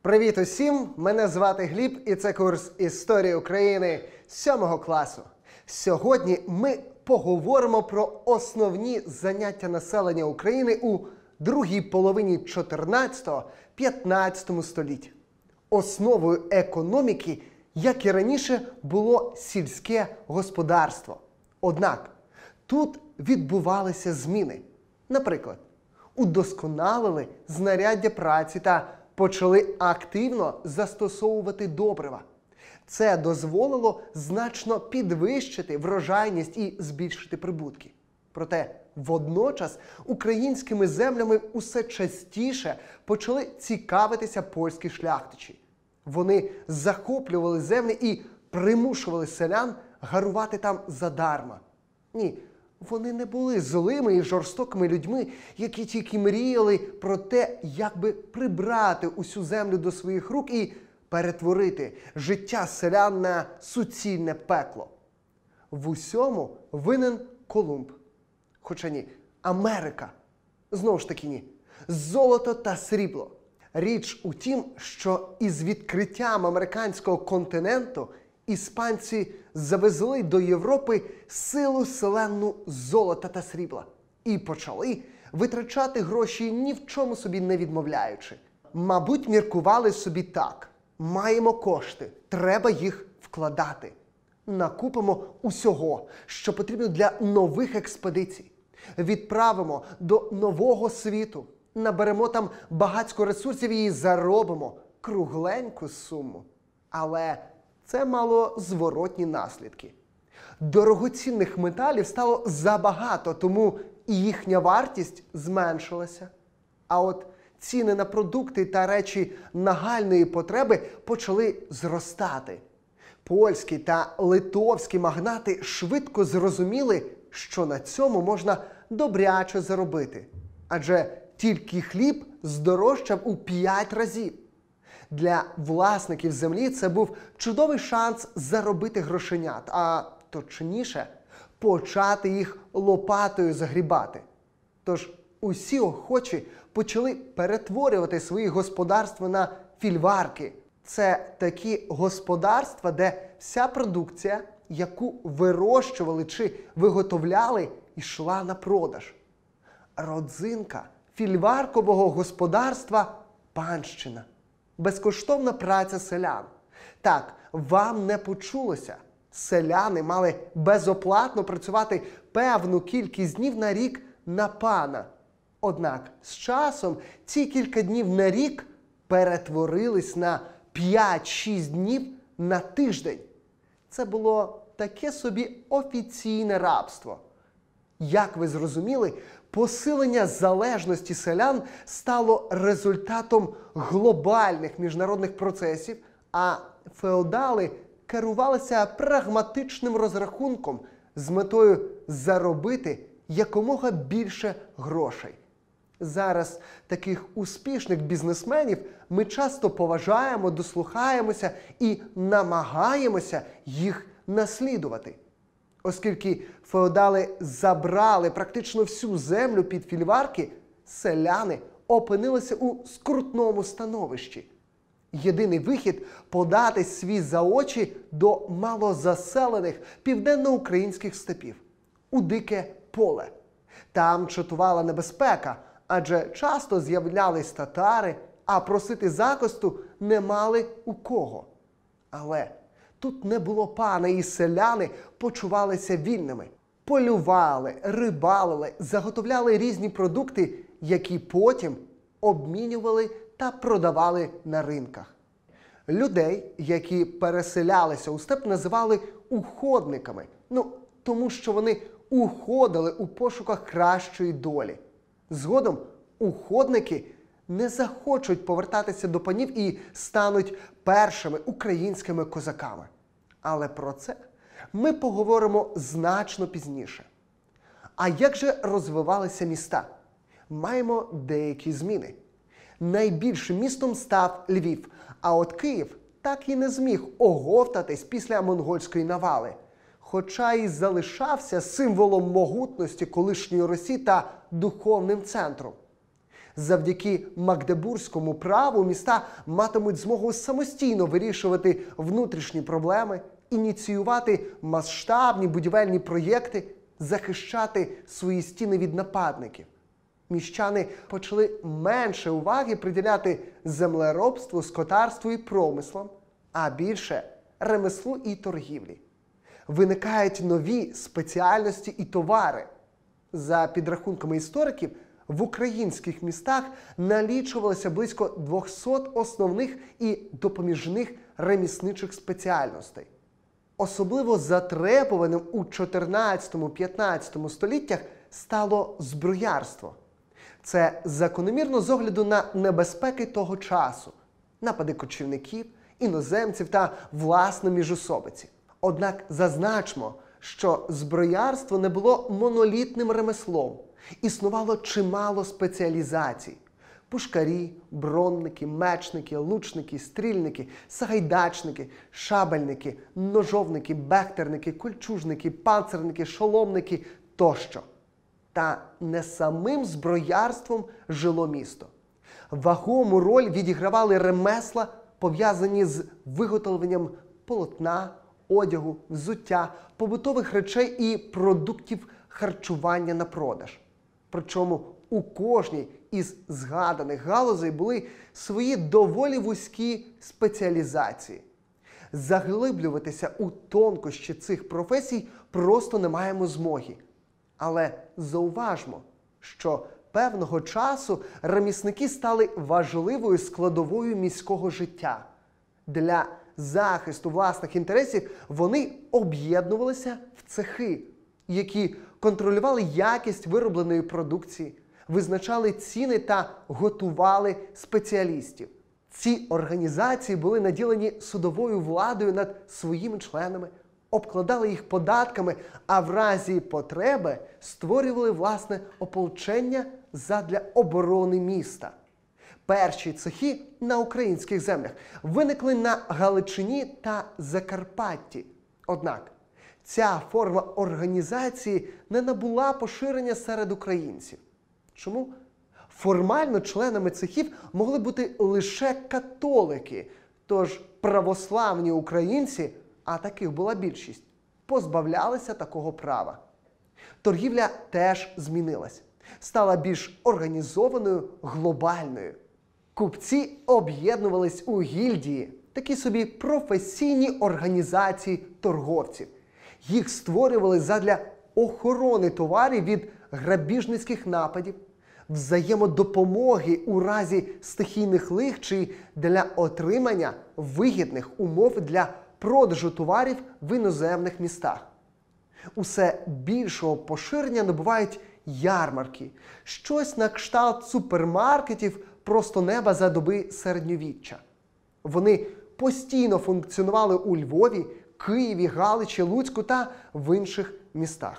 Привіт усім! Мене звати Гліб і це курс Історії України 7 класу. Сьогодні ми поговоримо про основні заняття населення України у другій половині 14-15 століть. Основою економіки, як і раніше, було сільське господарство. Однак тут відбувалися зміни. Наприклад, удосконалили знаряддя праці та почали активно застосовувати добрива. Це дозволило значно підвищити врожайність і збільшити прибутки. Проте водночас українськими землями усе частіше почали цікавитися польські шляхтичі. Вони захоплювали землі і примушували селян гарувати там задарма. Ні, вони не були злими і жорстокими людьми, які тільки мріяли про те, як би прибрати усю землю до своїх рук і перетворити життя селян на суцільне пекло. В усьому винен Колумб. Хоча ні, Америка. Знову ж таки ні. Золото та срібло. Річ у тім, що із відкриттям американського континенту іспанці завезли до Європи силу селенну золота та срібла і почали витрачати гроші ні в чому собі не відмовляючи. Мабуть, міркували собі так: маємо кошти, треба їх вкладати. Накупимо усього, що потрібно для нових експедицій. Відправимо до нового світу, наберемо там багатько ресурсів і заробимо кругленьку суму. Але це мало зворотні наслідки. Дорогоцінних металів стало забагато, тому і їхня вартість зменшилася. А от ціни на продукти та речі нагальної потреби почали зростати. Польські та литовські магнати швидко зрозуміли, що на цьому можна добряче заробити. Адже тільки хліб здорожчав у 5 разів. Для власників землі це був чудовий шанс заробити грошенят, а точніше, почати їх лопатою загрібати. Тож усі охочі почали перетворювати свої господарства на фільварки. Це такі господарства, де вся продукція, яку вирощували чи виготовляли, йшла на продаж. Родзинка фільваркового господарства – панщина. Безкоштовна праця селян. Так, вам не почулося. Селяни мали безоплатно працювати певну кількість днів на рік на пана. Однак з часом ці кілька днів на рік перетворились на 5-6 днів на тиждень. Це було таке собі офіційне рабство. Як ви зрозуміли, посилення залежності селян стало результатом глобальних міжнародних процесів, а феодали керувалися прагматичним розрахунком з метою заробити якомога більше грошей. Зараз таких успішних бізнесменів ми часто поважаємо, дослухаємося і намагаємося їх наслідувати. Оскільки феодали забрали практично всю землю під фільварки, селяни опинилися у скрутному становищі. Єдиний вихід – подати свій за очі до малозаселених південноукраїнських степів – у дике поле. Там чатувала небезпека, адже часто з'являлись татари, а просити захисту не мали у кого. Але тут не було пана, і селяни почувалися вільними. Полювали, рибалили, заготовляли різні продукти, які потім обмінювали та продавали на ринках. Людей, які переселялися у степ, називали уходниками. Тому що вони уходили у пошуках кращої долі. Згодом уходники не захочуть повертатися до панів і стануть першими українськими козаками. Але про це ми поговоримо значно пізніше. А як же розвивалися міста? Маємо деякі зміни. Найбільшим містом став Львів, а от Київ так і не зміг оговтатись після монгольської навали. Хоча і залишався символом могутності колишньої Русі та духовним центром. Завдяки Магдебурзькому праву міста матимуть змогу самостійно вирішувати внутрішні проблеми, ініціювати масштабні будівельні проєкти, захищати свої стіни від нападників. Міщани почали менше уваги приділяти землеробству, скотарству і промислам, а більше – ремеслу і торгівлі. Виникають нові спеціальності і товари. За підрахунками істориків, в українських містах налічувалося близько 200 основних і допоміжних ремісничих спеціальностей. Особливо затребуваним у 14-15 століттях стало зброярство. Це закономірно з огляду на небезпеки того часу – напади кочівників, іноземців та власне міжособиці. Однак зазначмо, що зброярство не було монолітним ремеслом. Існувало чимало спеціалізацій. Пушкарі, бронники, мечники, лучники, стрільники, сагайдачники, шабельники, ножовники, бехтерники, кольчужники, панцирники, шоломники тощо. Та не самим зброярством жило місто. Вагому роль відігравали ремесла, пов'язані з виготовленням полотна, одягу, взуття, побутових речей і продуктів харчування на продаж. Причому у кожній із згаданих галузей були свої доволі вузькі спеціалізації. Заглиблюватися у тонкощі цих професій просто не маємо змоги. Але зауважмо, що певного часу ремісники стали важливою складовою міського життя. Для захисту власних інтересів вони об'єднувалися в цехи, які контролювали якість виробленої продукції, визначали ціни та готували спеціалістів. Ці організації були наділені судовою владою над своїми членами, обкладали їх податками, а в разі потреби створювали власне ополчення задля оборони міста. Перші цехи на українських землях виникли на Галичині та Закарпатті. Однак ця форма організації не набула поширення серед українців. Чому? Формально членами цехів могли бути лише католики, тож православні українці, а таких була більшість, позбавлялися такого права. Торгівля теж змінилась, стала більш організованою, глобальною. Купці об'єднувались у гільдії, такі собі професійні організації торговців. Їх створювали задля охорони товарів від грабіжницьких нападів, взаємодопомоги у разі стихійних лих чи для отримання вигідних умов для продажу товарів в іноземних містах. Усе більшого поширення набувають ярмарки, щось на кшталт супермаркетів просто неба за доби середньовіччя. Вони постійно функціонували у Львові, Києві, Галичі, Луцьку та в інших містах.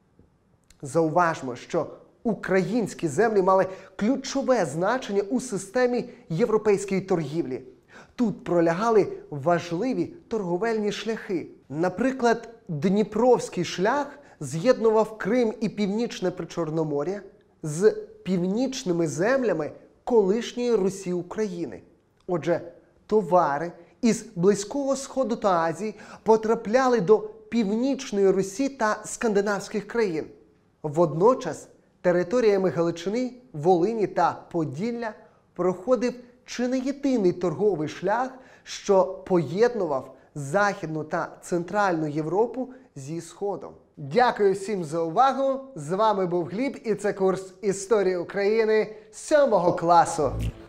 Зауважмо, що українські землі мали ключове значення у системі європейської торгівлі. Тут пролягали важливі торговельні шляхи. Наприклад, Дніпровський шлях з'єднував Крим і Північне Причорномор'я з північними землями колишньої Русі України. Отже, товари із Близького Сходу та Азії потрапляли до Північної Русі та скандинавських країн. Водночас територіями Галичини, Волині та Поділля проходив чи не єдиний торговий шлях, що поєднував Західну та Центральну Європу зі Сходом. Дякую всім за увагу! З вами був Гліб і це курс «Історія України» 7 класу.